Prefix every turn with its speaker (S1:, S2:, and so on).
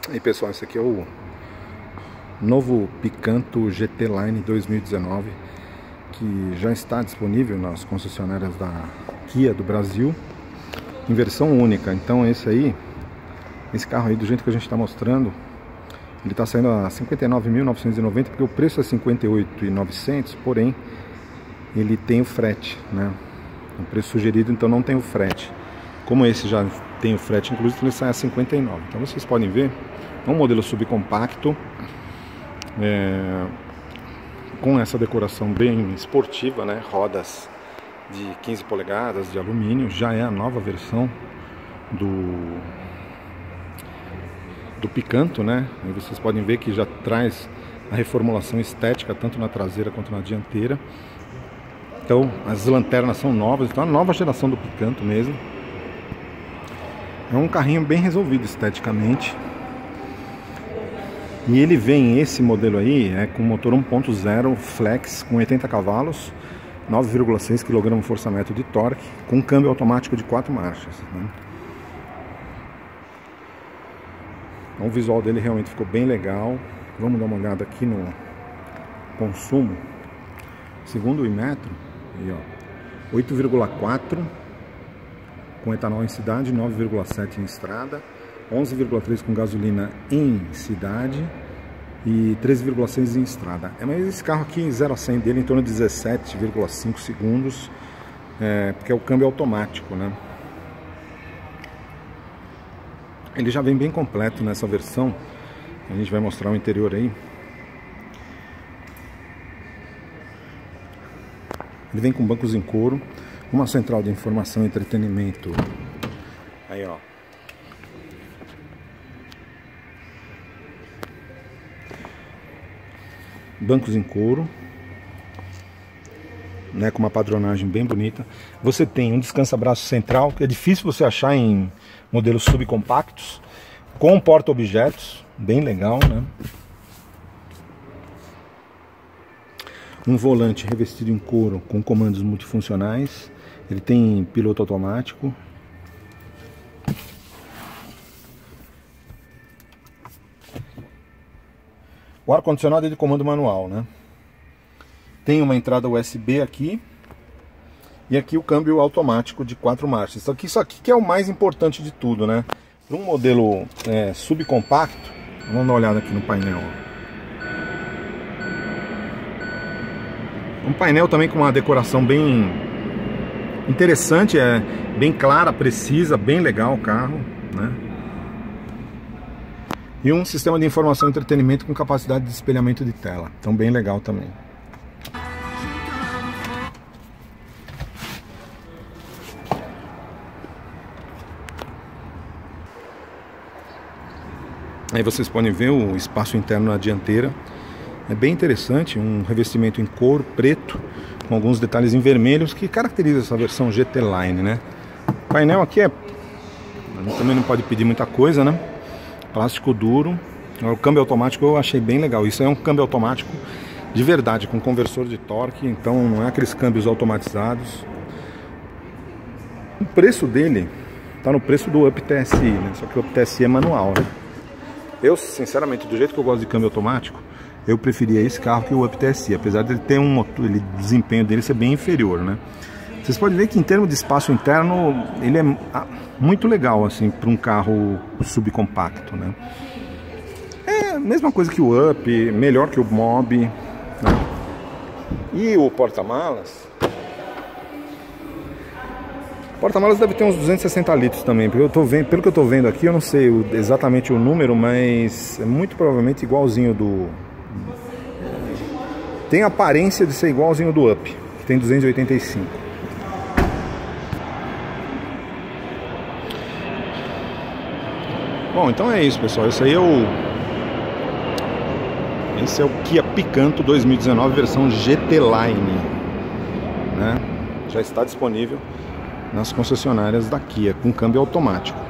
S1: E pessoal, esse aqui é o novo Picanto GT Line 2019, que já está disponível nas concessionárias da Kia do Brasil, em versão única. Então esse carro aí, do jeito que a gente está mostrando, ele está saindo a 59.990, porque o preço é 58.900, porém ele tem o frete, né? O preço sugerido, então não tem o frete. Como esse já tem o frete inclusive, ele sai a 59. Então vocês podem ver, é um modelo subcompacto, com essa decoração bem esportiva, né? Rodas de 15 polegadas de alumínio. Já é a nova versão do Picanto, né? Aí vocês podem ver que já traz a reformulação estética tanto na traseira quanto na dianteira. Então as lanternas são novas, então a nova geração do Picanto mesmo. É um carrinho bem resolvido esteticamente. E ele vem, esse modelo aí, com motor 1.0 flex com 80 cavalos, 9,6 kgfm de torque, com câmbio automático de 4 marchas, né? Então, o visual dele realmente ficou bem legal. Vamos dar uma olhada aqui no consumo. Segundo o Inmetro, 8,4 com etanol em cidade, 9,7 em estrada, 11,3 com gasolina em cidade e 13,6 em estrada. Mas esse carro aqui, 0 a 100 dele em torno de 17,5 segundos, porque é o câmbio automático, né? Ele já vem bem completo nessa versão. A gente vai mostrar o interior aí. Ele vem com bancos em couro, uma central de informação e entretenimento. Aí, ó. Bancos em couro, né, com uma padronagem bem bonita. Você tem um descansa-braço central, que é difícil você achar em modelos subcompactos, com porta-objetos, bem legal, né? Um volante revestido em couro com comandos multifuncionais. Ele tem piloto automático. O ar-condicionado é de comando manual, né? Tem uma entrada USB aqui. E aqui o câmbio automático de 4 marchas. Isso aqui que é o mais importante de tudo, né? Para um modelo subcompacto, vamos dar uma olhada aqui no painel. Um painel também com uma decoração bem interessante, bem clara, precisa, bem legal o carro, né? E um sistema de informação e entretenimento com capacidade de espelhamento de tela, então bem legal também. Aí vocês podem ver o espaço interno na dianteira. É bem interessante, um revestimento em couro preto, com alguns detalhes em vermelhos, que caracteriza essa versão GT Line, né? O painel aqui também não pode pedir muita coisa, né? Plástico duro. O câmbio automático eu achei bem legal. Isso é um câmbio automático de verdade, com conversor de torque, então não é aqueles câmbios automatizados. O preço dele está no preço do Up TSI, né? Só que o Up TSI é manual, né? Eu, sinceramente, do jeito que eu gosto de câmbio automático, eu preferia esse carro que o Up TSI, apesar de ele ter um motor, o desempenho dele ser bem inferior, né? Vocês podem ver que em termos de espaço interno, ele é muito legal, assim, para um carro subcompacto, né? É a mesma coisa que o Up, melhor que o Mob, né? E o porta-malas? O porta-malas deve ter uns 260 litros também, porque pelo que eu tô vendo aqui, eu não sei exatamente o número, mas é muito provavelmente igualzinho tem a aparência de ser igualzinho do Up, que tem 285. Bom, então é isso, pessoal. Esse é o Kia Picanto 2019 versão GT Line, né? Já está disponível nas concessionárias da Kia, com câmbio automático.